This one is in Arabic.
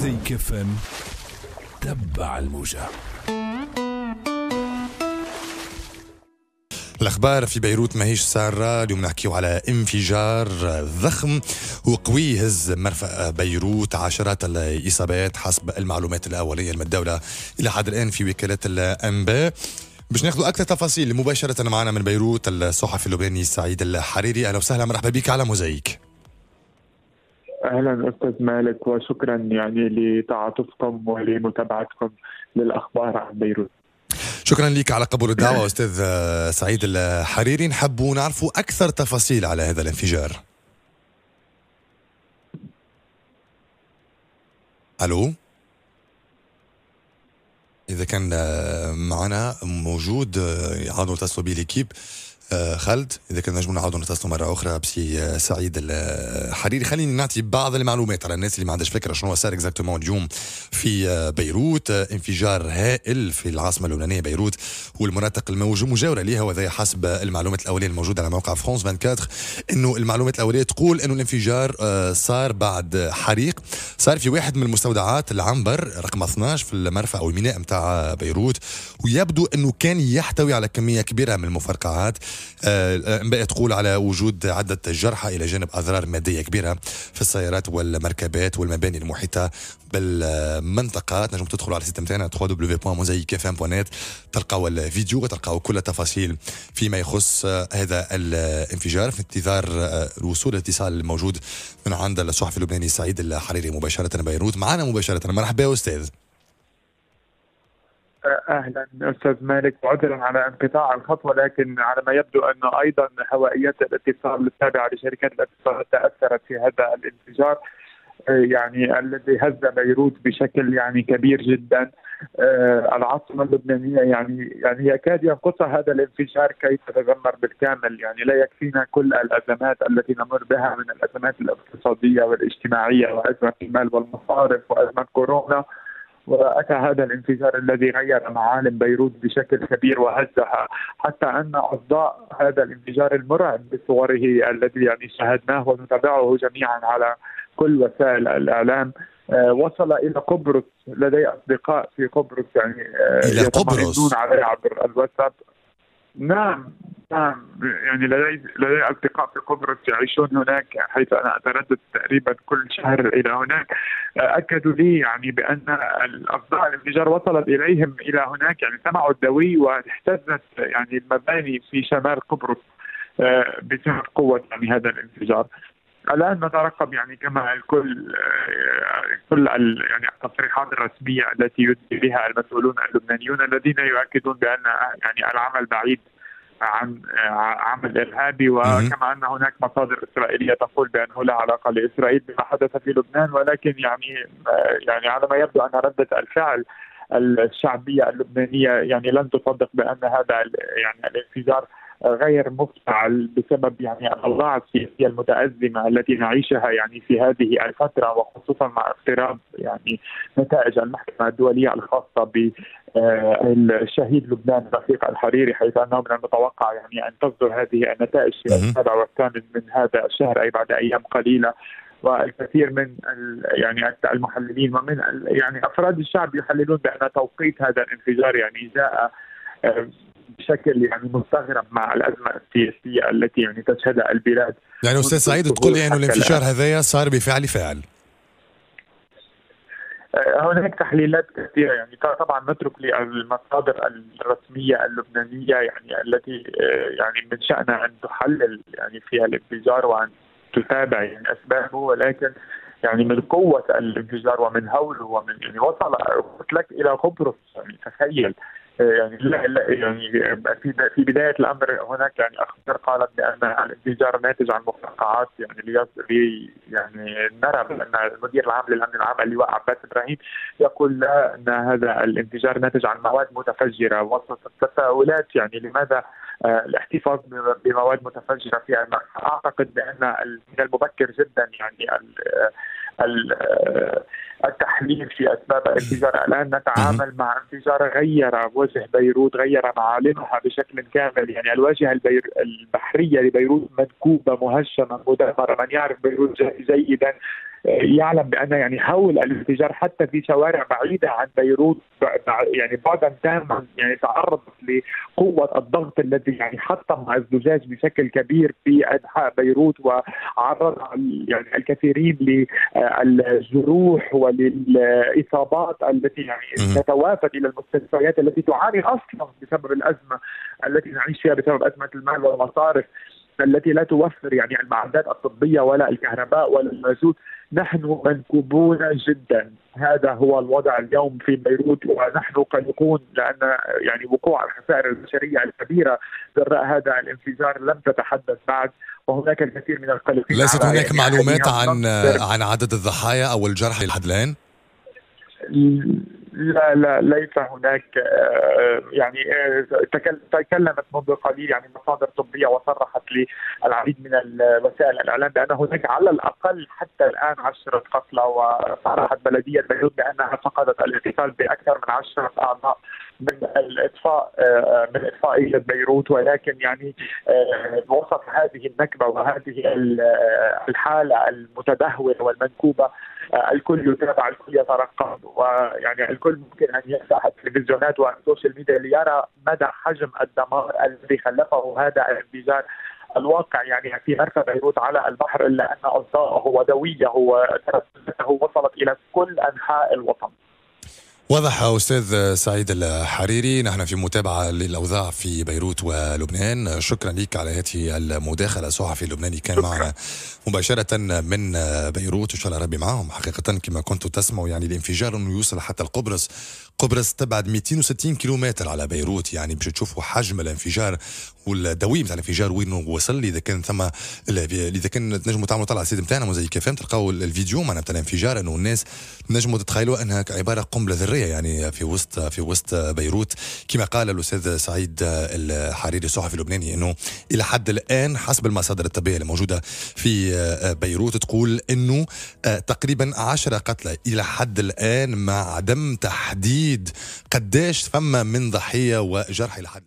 موزايك اف ام. تبع الموجة. الأخبار في بيروت ماهيش سارة. اليوم نحكيو على انفجار ضخم وقوي هز مرفأ بيروت، عشرات الإصابات حسب المعلومات الأولية المتداولة إلى حد الآن في وكالة الأنباء. باش ناخذ أكثر تفاصيل مباشرة معنا من بيروت الصحفي اللبناني سعيد الحريري. أهلا وسهلا، مرحبا بك على موزايك. اهلا استاذ مالك، وشكرا لتعاطفكم ولمتابعتكم للاخبار عن بيروت. شكرا لك على قبول الدعوة أستاذ سعيد الحريري. نحب نعرفوا أكثر تفاصيل على هذا الانفجار. ألو، إذا كان معنا موجود عادوا نتصلوا به ليكيب. خالد، إذا كان نجموا نعاودوا نتصلوا مرة أخرى بسي سعيد الحريري. خليني نعطي بعض المعلومات على الناس اللي ما عندهاش فكرة شنو صار اكزاكتومون اليوم في بيروت. انفجار هائل في العاصمة اللبنانية بيروت والمناطق المجاورة لها، وذا حسب المعلومات الأولية الموجودة على موقع فرانس 24. إنه المعلومات الأولية تقول إنه الانفجار صار بعد حريق صار في واحد من المستودعات العنبر رقم 12 في المرفأ أو الميناء متاع بيروت، ويبدو إنه كان يحتوي على كمية كبيرة من المفرقعات. الأنباء تقول على وجود عدة جرحى إلى جانب أضرار مادية كبيرة في السيارات والمركبات والمباني المحيطة بالمنطقة. نجم تدخلوا على السيت متاعنا www.mozaikfm.net، تلقاو الفيديو وتلقاو كل التفاصيل فيما يخص هذا الانفجار. في انتظار الوصول الاتصال الموجود من عند الصحفي اللبناني سعيد الحريري مباشرة بيروت معنا مباشرة. مرحبا أستاذ. اهلا استاذ مالك، وعذرا على انقطاع الخط، ولكن على ما يبدو انه ايضا هوائيات الاتصال التابعه لشركات الاتصالات تاثرت في هذا الانفجار يعني الذي هز بيروت بشكل يعني كبير جدا. العاصمه اللبنانيه يعني يكاد ينقصها هذا الانفجار كي تتدمر بالكامل. يعني لا يكفينا كل الازمات التي نمر بها من الازمات الاقتصاديه والاجتماعيه وازمه المال والمصارف وازمه كورونا، وأتى هذا الانفجار الذي غير معالم بيروت بشكل كبير وهزها، حتى أن أصداء هذا الانفجار المرعب بصوره الذي يعني شاهدناه ونتابعه جميعا على كل وسائل الإعلام وصل إلى قبرص. لدي أصدقاء في قبرص يعني يطمئنون عليه عبر الواتساب. نعم يعني لدي أصدقاء في قبرص يعيشون هناك، حيث أنا أتردد تقريبا كل شهر إلى هناك. أكدوا لي يعني بأن الأصداء الانفجار وصلت إليهم إلى هناك، يعني سمعوا الدوي واهتزت يعني المباني في شمال قبرص بسبب قوة يعني هذا الانفجار. الآن نترقب يعني كما الكل كل يعني التصريحات الرسمية التي يدلي بها المسؤولون اللبنانيون الذين يؤكدون بأن يعني العمل بعيد عن عمل إرهابي، وكما أن هناك مصادر إسرائيلية تقول بأنه لا علاقة لإسرائيل بما حدث في لبنان. ولكن يعني على ما يبدو أن ردة الفعل الشعبية اللبنانية يعني لن تصدق بأن هذا يعني الانفجار غير مفتعل بسبب يعني الأوضاع السياسية المتأزمة التي نعيشها يعني في هذه الفترة، وخصوصا مع اقتراب يعني نتائج المحكمة الدولية الخاصة بالشهيد لبنان رفيق الحريري، حيث أنه من المتوقع يعني أن تصدر هذه النتائج في 27 من هذا الشهر، أي بعد أيام قليلة. والكثير من يعني المحللين ومن يعني أفراد الشعب يحللون بأن توقيت هذا الانفجار يعني جاء بشكل يعني مستغرب مع الأزمة السياسية التي يعني تشهدها البلاد. يعني أستاذ سعيد تقول لي أنه الانفجار هذايا صار بفعل فاعل؟ هناك تحليلات كثيرة، يعني طبعا نترك للمصادر الرسمية اللبنانية يعني التي يعني من شأنها أن تحلل يعني فيها الانفجار وأن تتابع يعني أسبابه، ولكن يعني من قوة الانفجار ومن هوله ومن يعني وصل لك إلى قبرص. يعني تخيل يعني لا يعني في بداية الأمر هناك يعني أخبار قالت بأن الانفجار ناتج عن مفرقعات، يعني يعني نرى بأن المدير العام للأمن العام اللواء عباس إبراهيم يقول لا أن هذا الانفجار ناتج عن مواد متفجرة. وسط التساؤلات يعني لماذا الاحتفاظ بمواد متفجرة في المرفأ؟ أعتقد بأن من المبكر جدا يعني التحليل في أسباب الانفجار. الآن نتعامل مع انفجار غير وجه بيروت، غير معالمها بشكل كامل. يعني الواجهة البحرية لبيروت منكوبة مهشمة مدمرة. من يعرف بيروت جيدا يعلم بأن يعني هول الانفجار حتى في شوارع بعيدة عن بيروت يعني بعدا تاما يعني تعرضت لقوة الضغط الذي يعني حطم الزجاج بشكل كبير في أنحاء بيروت، وعرض يعني الكثيرين للجروح وللإصابات التي يعني تتوافد إلى المستشفيات التي تعاني أصلا بسبب الأزمة التي نعيش فيها بسبب أزمة المال والمصارف التي لا توفر يعني المعدات الطبية ولا الكهرباء ولا المازوت. نحن منكوبون جدا، هذا هو الوضع اليوم في بيروت، ونحن قلقون لأن يعني وقوع الخسائر البشرية الكبيرة جراء هذا الانفجار لم تتحدث بعد، وهناك الكثير من القلقين. ليست هناك يعني معلومات عن عدد الضحايا أو الجرحى لحد الآن؟ لا ليس هناك يعني تكلمت منذ قليل يعني مصادر طبية وصرحت للعديد من وسائل الإعلام بأن هناك على الأقل حتى الآن 10 قتلى، وصرحت بلدية بيروت بأنها فقدت الاتصال بأكثر من 10 أعضاء من الإطفاء من إطفائية بيروت. ولكن يعني وسط هذه النكبة وهذه الحالة المتدهورة والمنكوبة الكل يتابع، الكل يترقب، ويعني الكل ممكن أن يفتح التلفزيونات والسوشيال ميديا ليرى مدى حجم الدمار الذي خلفه هذا الانفجار. الواقع يعني في مرفأ بيروت على البحر، إلا أن أصداءه ودويه وترسلته وصلت إلى كل أنحاء الوطن. واضح أستاذ سعيد الحريري، نحن في متابعة للأوضاع في بيروت ولبنان. شكرا لك على هذه المداخلة. صحفي لبناني كان معنا مباشرة من بيروت، وإن شاء الله ربي معهم. حقيقة كما كنتوا تسمعوا يعني الانفجار أنه يوصل حتى قبرص تبعد 260 كيلومتر على بيروت، يعني باش تشوفوا حجم الانفجار والدوي بتاع الانفجار وينه وصل. اذا كان ثم اذا كان تنجموا تعملوا طلع على السيد نتاعنا موزايك فهم تلقاو الفيديو معنا بتاع الانفجار، انه الناس نجموا تتخيلوا انها عباره قنبله ذريه يعني في وسط بيروت. كما قال الاستاذ سعيد الحريري الصحفي اللبناني انه الى حد الان حسب المصادر الطبيه الموجوده في بيروت تقول انه تقريبا 10 قتلى الى حد الان، مع عدم تحديد قداش ثم من ضحيه وجرحى الى حد